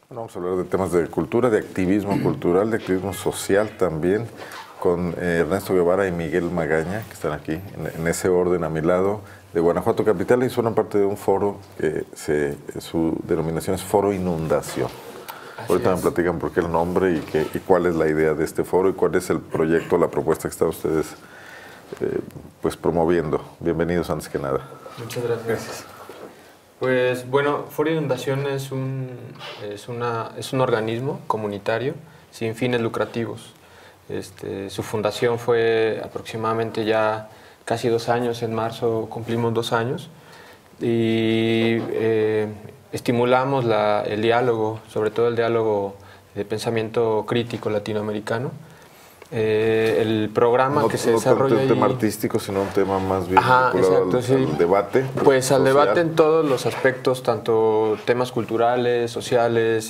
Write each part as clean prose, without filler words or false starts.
Bueno, vamos a hablar de temas de cultura, de activismo cultural, de activismo social también, con Ernesto Guevara y Miguel Magaña, que están aquí en ese orden a mi lado, de Guanajuato Capital, y son parte de un foro que su denominación es Foro Inundación. Ahorita me platican por qué el nombre y cuál es la idea de este foro y cuál es el proyecto, la propuesta que están ustedes pues promoviendo. Bienvenidos antes que nada. Muchas gracias. Pues bueno, Foro Inundación es un organismo comunitario sin fines lucrativos. Su fundación fue aproximadamente ya casi 2 años, en marzo cumplimos 2 años, y estimulamos el diálogo, sobre todo el diálogo de pensamiento crítico latinoamericano. El programa que se desarrolla no un tema artístico, sino un tema más bien vinculado al debate. Pues al debate en todos los aspectos, tanto temas culturales, sociales,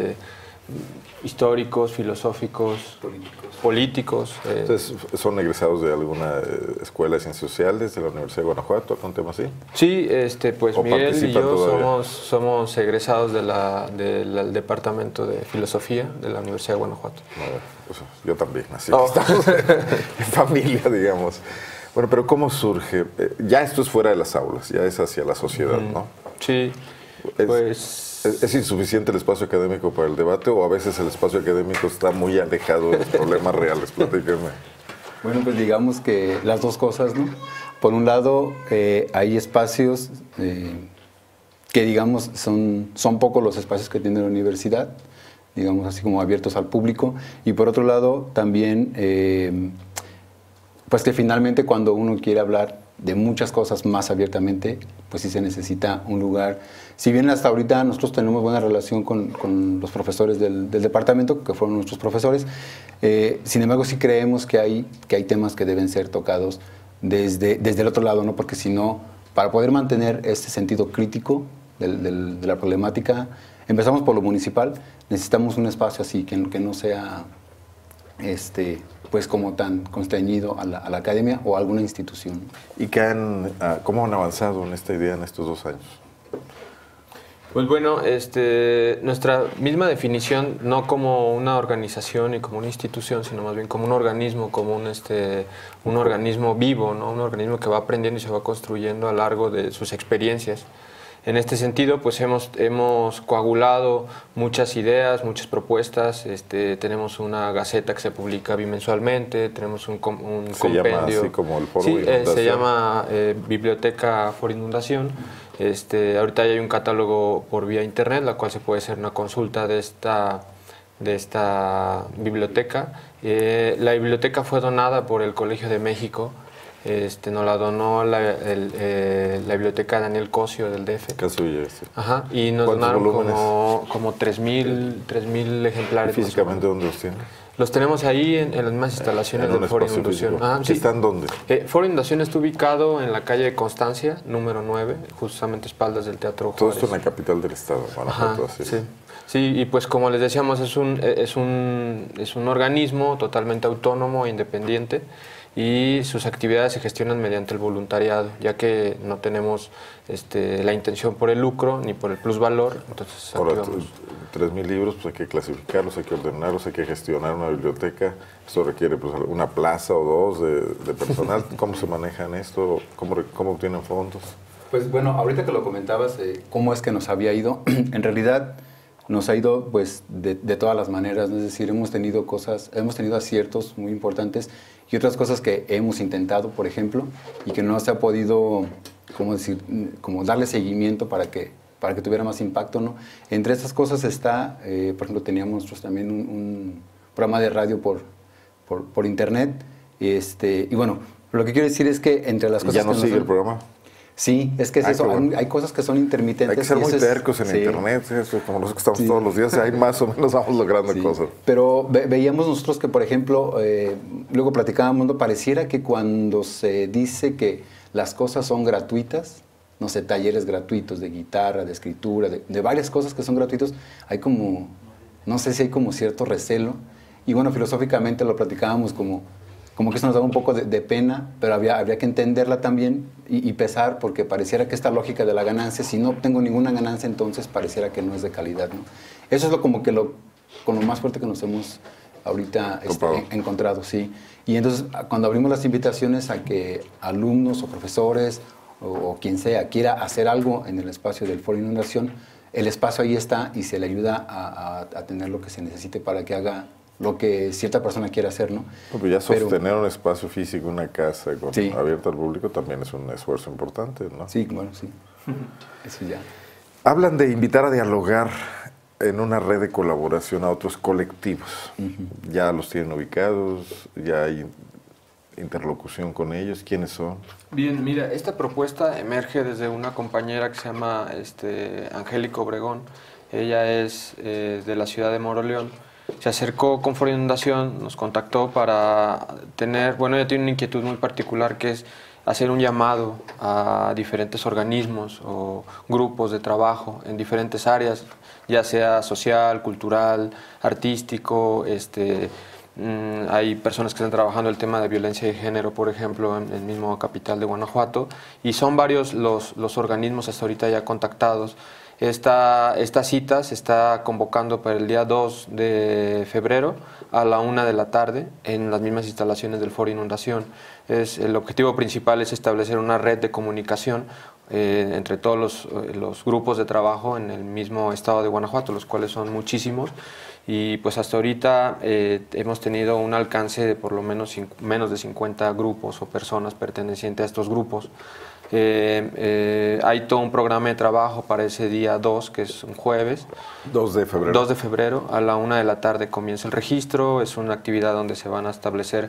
históricos, filosóficos, políticos. Entonces, ¿son egresados de alguna escuela de ciencias sociales de la Universidad de Guanajuato, algún tema así? Sí, pues Miguel y yo somos egresados del Departamento de Filosofía de la Universidad de Guanajuato. Pues yo también, así que estamos en familia, digamos. Bueno, pero ¿cómo surge? Ya esto es fuera de las aulas, ya es hacia la sociedad, ¿no? Sí, pues... ¿Es insuficiente el espacio académico para el debate o a veces el espacio académico está muy alejado de los problemas reales? Platíquenme. Bueno, pues digamos que las dos cosas, ¿no? Por un lado, hay espacios que, digamos, son pocos los espacios que tiene la universidad, digamos así como abiertos al público. Y por otro lado, también, pues que finalmente cuando uno quiere hablar de muchas cosas más abiertamente, pues sí se necesita un lugar. Si bien hasta ahorita nosotros tenemos buena relación con los profesores del departamento, que fueron nuestros profesores, sin embargo sí creemos que hay temas que deben ser tocados desde el otro lado, ¿no? Porque si no, para poder mantener este sentido crítico de la problemática, empezamos por lo municipal, necesitamos un espacio así, que no sea pues como tan constreñido a la academia o a alguna institución. ¿Y cómo han avanzado en esta idea en estos 2 años? Pues bueno, nuestra misma definición, no como una organización y como una institución, sino más bien como un organismo, como un organismo vivo, ¿no? Un organismo que va aprendiendo y se va construyendo a lo largo de sus experiencias. En este sentido, pues hemos coagulado muchas ideas, muchas propuestas. Tenemos una gaceta que se publica bimensualmente, tenemos un compendio. ¿Se llama así como el Foro Inundación? Sí, se llama Biblioteca Foro Inundación. Ahorita ya hay un catálogo por vía internet, la cual se puede hacer una consulta de esta biblioteca. La biblioteca fue donada por el Colegio de México. Nos la donó la biblioteca Daniel Cosio del DF. Ajá, y nos donaron como 3,000 ejemplares. ¿Y físicamente dónde los tienen? Los tenemos ahí en las mismas instalaciones del Foro Inundación. Sí. ¿Están dónde? Foro Inundación está ubicado en la calle Constancia, número 9, justamente espaldas del Teatro Juárez. Todo esto en la capital del estado, Guanajuato. Sí, y pues como les decíamos, es un organismo totalmente autónomo e independiente, y sus actividades se gestionan mediante el voluntariado, ya que no tenemos la intención por el lucro ni por el plusvalor. Entonces, ahora, 3,000 libros, pues hay que clasificarlos, hay que ordenarlos, hay que gestionar una biblioteca. Esto requiere pues una plaza o 2 de personal. ¿Cómo se manejan esto? ¿Cómo obtienen fondos? Pues bueno, ahorita que lo comentabas, cómo es que nos había ido, en realidad nos ha ido pues de todas las maneras, ¿no? Es decir, hemos tenido aciertos muy importantes y otras cosas que hemos intentado, por ejemplo, y que no se ha podido, como darle seguimiento para que tuviera más impacto, ¿no? Entre estas cosas está, por ejemplo, teníamos nosotros también un programa de radio por internet, y bueno, lo que quiero decir es que entre las cosas... ¿Ya no sigue el programa? Sí, es que es eso. Bueno. Hay cosas que son intermitentes. Hay que ser muy tercos en internet, como los que estamos todos los días, ahí más o menos vamos logrando cosas. Pero veíamos nosotros que, por ejemplo, luego platicábamos, ¿no? Pareciera que cuando se dice que las cosas son gratuitas, no sé, talleres gratuitos de guitarra, de escritura, de varias cosas que son gratuitos, hay como, no sé si hay como cierto recelo. Y bueno, filosóficamente lo platicábamos como que eso nos daba un poco de pena, pero habría que entenderla también y pesar, porque pareciera que esta lógica de la ganancia, si no obtengo ninguna ganancia, entonces pareciera que no es de calidad, ¿no? Eso es con lo más fuerte que nos hemos ahorita encontrado, sí. Y entonces, cuando abrimos las invitaciones a que alumnos o profesores o quien sea quiera hacer algo en el espacio del Foro Inundación, el espacio ahí está y se le ayuda a tener lo que se necesite para que haga lo que cierta persona quiera hacer, ¿no? Pues ya sostener un espacio físico, una casa sí, abierta al público también es un esfuerzo importante, ¿no? Sí, bueno, sí. Eso ya. Hablan de invitar a dialogar en una red de colaboración a otros colectivos. ¿Ya los tienen ubicados? ¿Ya hay interlocución con ellos? ¿Quiénes son? Bien, mira, esta propuesta emerge desde una compañera que se llama Angélica Obregón. Ella es de la ciudad de Moroleón. Se acercó con Foro Inundación, nos contactó para tener, bueno, ella tiene una inquietud muy particular que es hacer un llamado a diferentes organismos o grupos de trabajo en diferentes áreas, ya sea social, cultural, artístico. Hay personas que están trabajando el tema de violencia de género, por ejemplo, en el mismo capital de Guanajuato, y son varios los organismos hasta ahorita ya contactados. Esta cita se está convocando para el día 2 de febrero a la 1 de la tarde en las mismas instalaciones del Foro Inundación. El objetivo principal es establecer una red de comunicación entre todos los grupos de trabajo en el mismo estado de Guanajuato, los cuales son muchísimos, y pues hasta ahorita hemos tenido un alcance de por lo menos menos de 50 grupos o personas pertenecientes a estos grupos. Hay todo un programa de trabajo para ese día 2, que es un jueves. 2 de febrero. 2 de febrero, a la 1 de la tarde comienza el registro. Es una actividad donde se van a establecer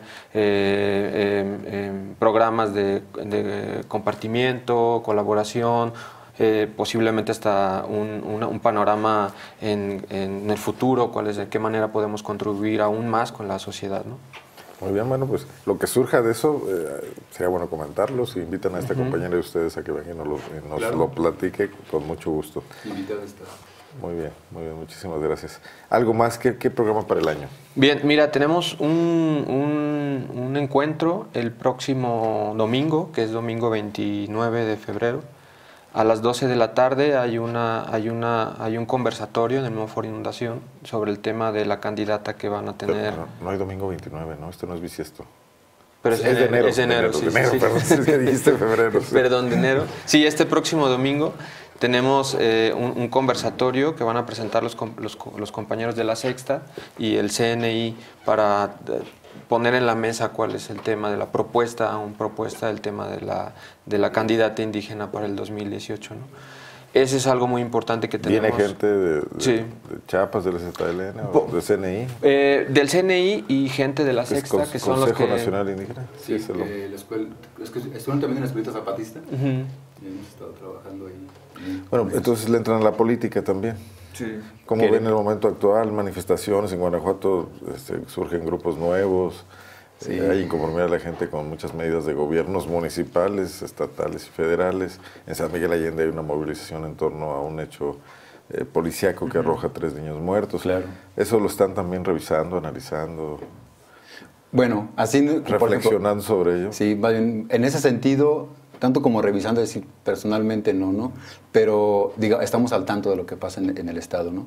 programas de compartimiento, colaboración, posiblemente hasta un panorama en el futuro, de qué manera podemos contribuir aún más con la sociedad, ¿no? Muy bien, bueno, pues lo que surja de eso, sería bueno comentarlo. Si invitan a esta compañera de ustedes a que venga y nos claro, lo platique, con mucho gusto. Invitada está. Muy bien, muchísimas gracias. ¿Algo más? ¿Qué programa para el año? Bien, mira, tenemos un encuentro el próximo domingo, que es domingo 29 de febrero. A las 12 de la tarde hay un conversatorio en el nuevo Foro Inundación sobre el tema de la candidata que van a tener. Pero no hay domingo 29, ¿no? Este no es bisiesto. Pero es de enero. Es de enero, sí. Perdón, es que dijiste febrero. Sí. Perdón, de enero. Sí, este próximo domingo tenemos un conversatorio que van a presentar los compañeros de La Sexta y el CNI para poner en la mesa cuál es el tema de la propuesta del tema de la candidata indígena para el 2018, ¿no? Ese es algo muy importante que tenemos. ¿Viene gente de Chiapas, del ZLN o del CNI? Del CNI y gente de La Sexta, que son los que... ¿Consejo Nacional Indígena? Sí, la escuela, estuvieron también en la escuelita zapatista y hemos estado trabajando ahí. Bueno, entonces le entran a la política también. Sí. ¿Cómo ven el momento actual? Manifestaciones en Guanajuato, surgen grupos nuevos, sí. Hay inconformidad de la gente con muchas medidas de gobiernos municipales, estatales y federales. En San Miguel Allende hay una movilización en torno a un hecho policíaco que arroja 3 niños muertos. Claro. ¿Eso lo están también revisando, analizando? Bueno, así... ¿Reflexionando sobre ello? Sí, en ese sentido... tanto como revisando, es decir, personalmente no, pero estamos al tanto de lo que pasa en el Estado, ¿no?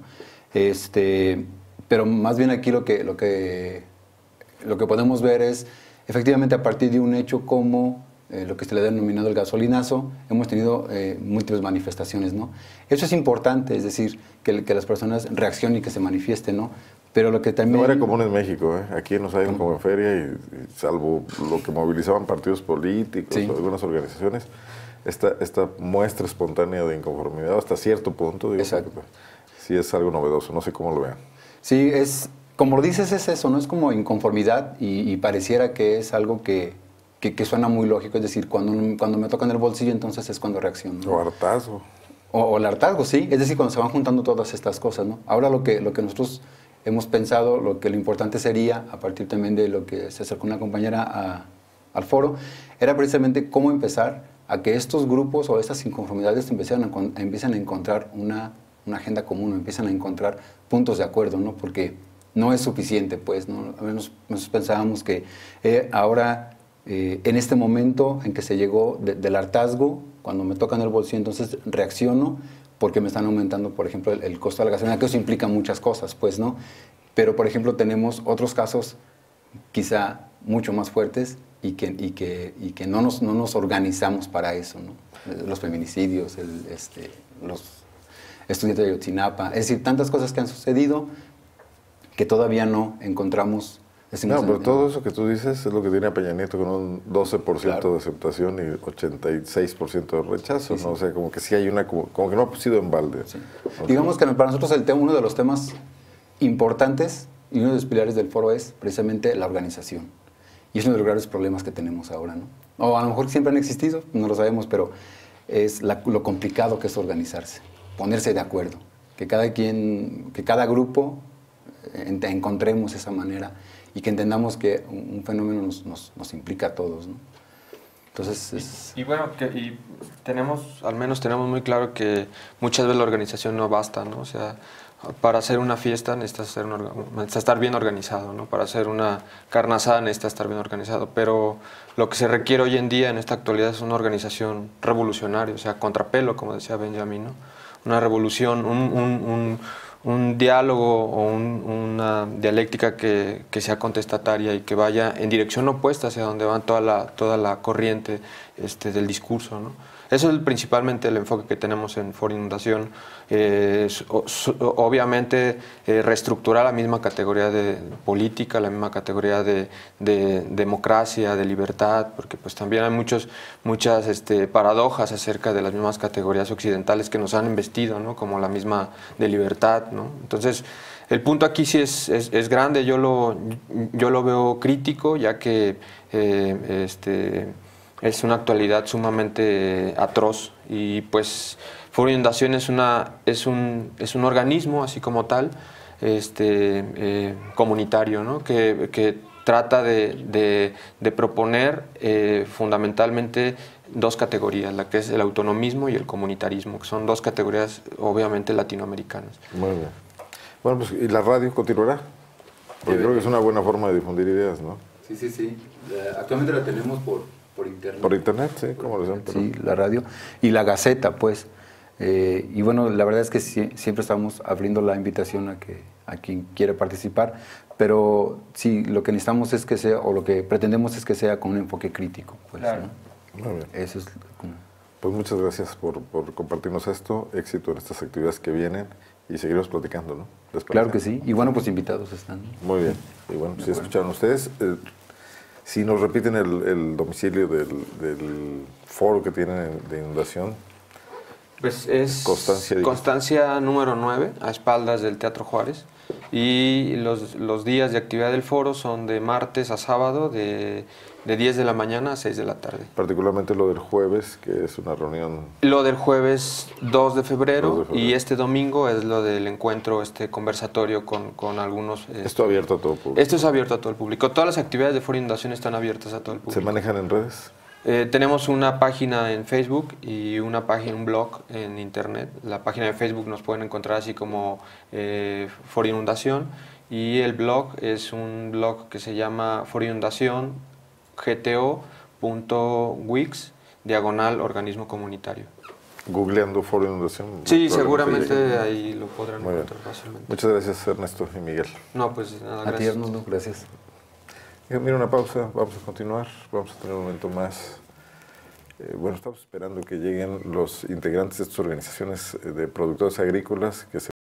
Pero más bien aquí lo que podemos ver es, efectivamente, a partir de un hecho como lo que se le ha denominado el gasolinazo, hemos tenido múltiples manifestaciones, ¿no? Eso es importante, es decir, que las personas reaccionen y que se manifiesten, ¿no? Pero lo que también... No era común en México, ¿eh? Aquí nos hay como en feria y salvo lo que movilizaban partidos políticos, sí, o algunas organizaciones, esta muestra espontánea de inconformidad hasta cierto punto, digo, sí es algo novedoso, no sé cómo lo vean. Sí, como lo dices, es eso, ¿no? Es como inconformidad y pareciera que es algo que suena muy lógico, es decir, cuando me tocan el bolsillo, entonces es cuando reacciono, ¿no? O hartazgo. O el hartazgo, sí, es decir, cuando se van juntando todas estas cosas, ¿no? Ahora lo que nosotros hemos pensado, lo importante sería, a partir también de lo que se acercó una compañera al foro, era precisamente cómo empezar a que estos grupos o estas inconformidades empiecen a encontrar una agenda común, empiezan a encontrar puntos de acuerdo, ¿no? Porque no es suficiente, pues, ¿no? A menos nosotros pensábamos que ahora, en este momento en que se llegó del hartazgo, cuando me tocan el bolsillo, entonces reacciono, porque me están aumentando, por ejemplo, el costo de la gasolina, que eso implica muchas cosas, pues, ¿no? Pero, por ejemplo, tenemos otros casos quizá mucho más fuertes y que no nos organizamos para eso, ¿no? Los feminicidios, los estudiantes de Ayotzinapa, es decir, tantas cosas que han sucedido que todavía no encontramos. No, pero todo eso que tú dices es lo que tiene a Peña Nieto con un 12% Claro. de aceptación y 86% de rechazo, Sí, ¿no? sí. O sea, como que sí hay una, como que no ha sido en balde. Sí. ¿No? Digamos que para nosotros uno de los temas importantes y uno de los pilares del foro es precisamente la organización. Y es uno de los grandes problemas que tenemos ahora, ¿no? O a lo mejor siempre han existido, no lo sabemos, pero es lo complicado que es organizarse, ponerse de acuerdo, que cada grupo encontremos esa manera y que entendamos que un fenómeno nos implica a todos, ¿no? Entonces Y bueno, al menos tenemos muy claro que muchas veces la organización no basta, ¿no? O sea, para hacer una fiesta necesitas estar bien organizado, ¿no? Para hacer una carne asada necesitas estar bien organizado, pero lo que se requiere hoy en día en esta actualidad es una organización revolucionaria, o sea, contrapelo, como decía Benjamin, ¿no? Una revolución, un diálogo o una dialéctica que sea contestataria y que vaya en dirección opuesta hacia donde va toda la corriente del discurso, ¿no? Eso es principalmente el enfoque que tenemos en Foro Inundación. Obviamente reestructurar la misma categoría de política, la misma categoría de democracia, de libertad, porque pues también hay muchas paradojas acerca de las mismas categorías occidentales que nos han investido, ¿no? Como la misma de libertad, ¿no? Entonces, el punto aquí sí es grande, yo lo veo crítico, ya que es una actualidad sumamente atroz y pues Foro Inundación es un organismo así como tal, comunitario, ¿no? que trata de proponer fundamentalmente dos categorías, la que es el autonomismo y el comunitarismo, que son dos categorías obviamente latinoamericanas. Muy bien. Bueno, pues, ¿y la radio continuará? Porque creo que es una buena forma de difundir ideas, ¿no? Sí. Actualmente la tenemos por internet. Por internet, sí, como lo siempre. Sí, la radio y la Gaceta, pues. Y bueno, la verdad es que siempre estamos abriendo la invitación a quien quiera participar, pero sí, lo que necesitamos es que sea, o lo que pretendemos es que sea con un enfoque crítico. Pues, Claro. ¿no? Muy bien. Eso es como... Pues muchas gracias por compartirnos esto, éxito en estas actividades que vienen y seguiremos platicando, ¿no? ¿Les parece? Claro que sí, y bueno, pues invitados están. Muy bien. Y bueno, si escucharon ustedes, si nos repiten el domicilio del foro que tienen de inundación. Pues es Constancia, Constancia número 9, a espaldas del Teatro Juárez. Y los días de actividad del foro son de martes a sábado, de 10 de la mañana a 6 de la tarde. Particularmente lo del jueves, que es una reunión. Lo del jueves 2 de febrero, 2 de febrero. y este domingo es lo del encuentro, conversatorio con algunos... Esto abierto a todo público. Esto es abierto a todo el público. Todas las actividades de Foro Inundación están abiertas a todo el público. ¿Se manejan en redes? Tenemos una página en Facebook y un blog en internet. La página de Facebook nos pueden encontrar así como Foro Inundación, y el blog es un blog que se llama Foro Inundación gto.wix/organismo comunitario. Googleando Foro Inundación. Sí, probablemente seguramente lleguen. ahí lo podrán Muy bien. encontrar fácilmente. Muchas gracias, Ernesto y Miguel. No, pues nada, A ti, gracias. Arnoldo, gracias. Mira, una pausa, vamos a continuar, vamos a tener un momento más. Bueno, estamos esperando que lleguen los integrantes de estas organizaciones de productores agrícolas que se